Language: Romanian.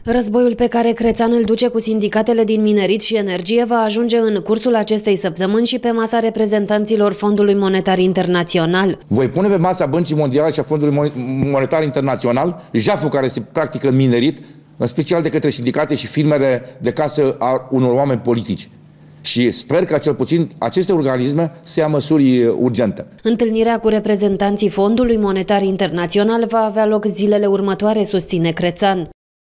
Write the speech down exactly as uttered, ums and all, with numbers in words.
Războiul pe care Crețan îl duce cu sindicatele din minerit și energie va ajunge în cursul acestei săptămâni și pe masa reprezentanților Fondului Monetar Internațional. Voi pune pe masa Băncii Mondiale și a Fondului Monetar Internațional jaful care se practică în minerit, în special de către sindicate și firmele de casă a unor oameni politici. Și sper că cel puțin aceste organisme să ia măsuri urgente. Întâlnirea cu reprezentanții Fondului Monetar Internațional va avea loc zilele următoare, susține Crețan.